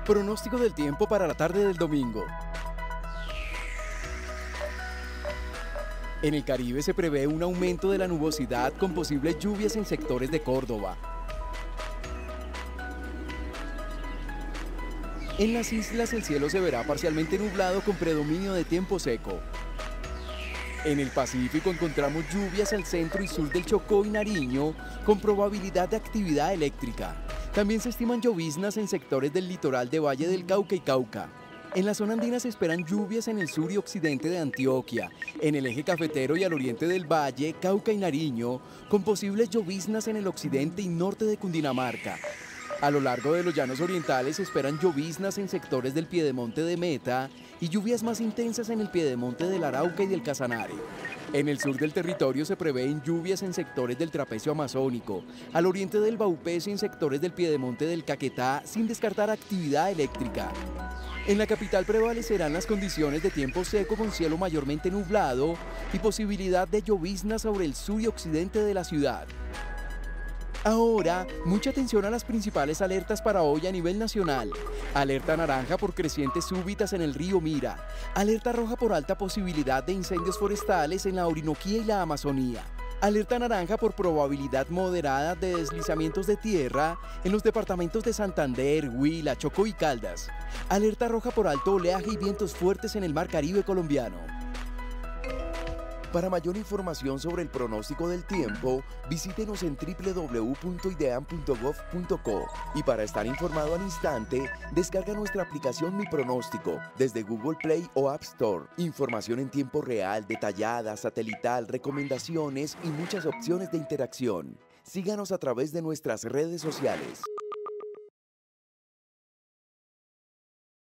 Pronóstico del tiempo para la tarde del domingo. En el Caribe se prevé un aumento de la nubosidad con posibles lluvias en sectores de Córdoba. En las islas el cielo se verá parcialmente nublado con predominio de tiempo seco. En el Pacífico encontramos lluvias al centro y sur del Chocó y Nariño con probabilidad de actividad eléctrica. También se estiman lloviznas en sectores del litoral de Valle del Cauca y Cauca. En la zona andina se esperan lluvias en el sur y occidente de Antioquia, en el eje cafetero y al oriente del Valle, Cauca y Nariño, con posibles lloviznas en el occidente y norte de Cundinamarca. A lo largo de los llanos orientales se esperan lloviznas en sectores del piedemonte de Meta y lluvias más intensas en el piedemonte del Arauca y del Casanare. En el sur del territorio se prevén lluvias en sectores del trapecio amazónico, al oriente del Baupés y en sectores del piedemonte del Caquetá, sin descartar actividad eléctrica. En la capital prevalecerán las condiciones de tiempo seco con cielo mayormente nublado y posibilidad de lloviznas sobre el sur y occidente de la ciudad. Ahora, mucha atención a las principales alertas para hoy a nivel nacional. Alerta naranja por crecientes súbitas en el río Mira. Alerta roja por alta posibilidad de incendios forestales en la Orinoquía y la Amazonía. Alerta naranja por probabilidad moderada de deslizamientos de tierra en los departamentos de Santander, Huila, Chocó y Caldas. Alerta roja por alto oleaje y vientos fuertes en el mar Caribe colombiano. Para mayor información sobre el pronóstico del tiempo, visítenos en www.ideam.gov.co y para estar informado al instante, descarga nuestra aplicación Mi Pronóstico desde Google Play o App Store. Información en tiempo real, detallada, satelital, recomendaciones y muchas opciones de interacción. Síganos a través de nuestras redes sociales.